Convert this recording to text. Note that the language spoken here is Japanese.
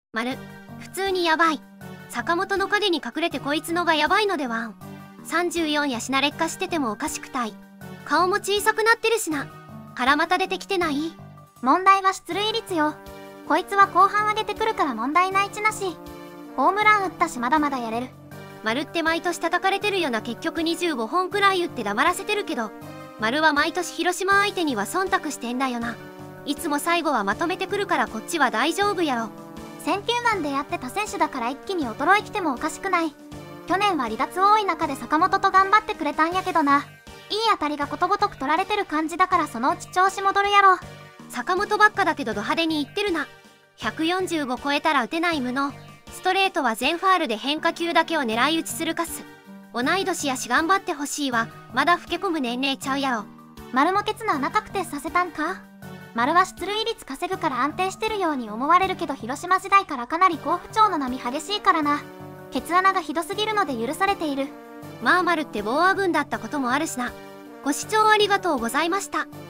普通にやばい。坂本の影に隠れてこいつのがやばいのではん。34やしな劣化しててもおかしくたい。顔も小さくなってるしな。腹また出てきてない？ 問題は出塁率よ。こいつは後半上げてくるから問題ないちなし。ホームラン打ったしまだまだやれる。 丸って毎年叩かれてるよな。結局25本くらい打って黙らせてるけど、丸は毎年広島相手には忖度してんだよな。いつも最後はまとめてくるからこっちは大丈夫やろ。 選球眼でやってた選手だから一気に衰えきてもおかしくない。去年は離脱多い中で坂本と頑張ってくれたんやけどな。いい当たりがことごとく取られてる感じだからそのうち調子戻るやろ。 坂本ばっかだけどド派手にいってるな。145超えたら打てない無能。ストレートは全ファールで変化球だけを狙い撃ちするかす。同い年やし頑張ってほしいわ。まだ老け込む年齢ちゃうやろ。 丸もケツの穴確定させたんか？丸は出塁率稼ぐから安定してるように思われるけど広島時代からかなり好不調の波激しいからな。ケツ穴がひどすぎるので許されている。 まあ丸ってボーア軍だったこともあるしな。ご視聴ありがとうございました。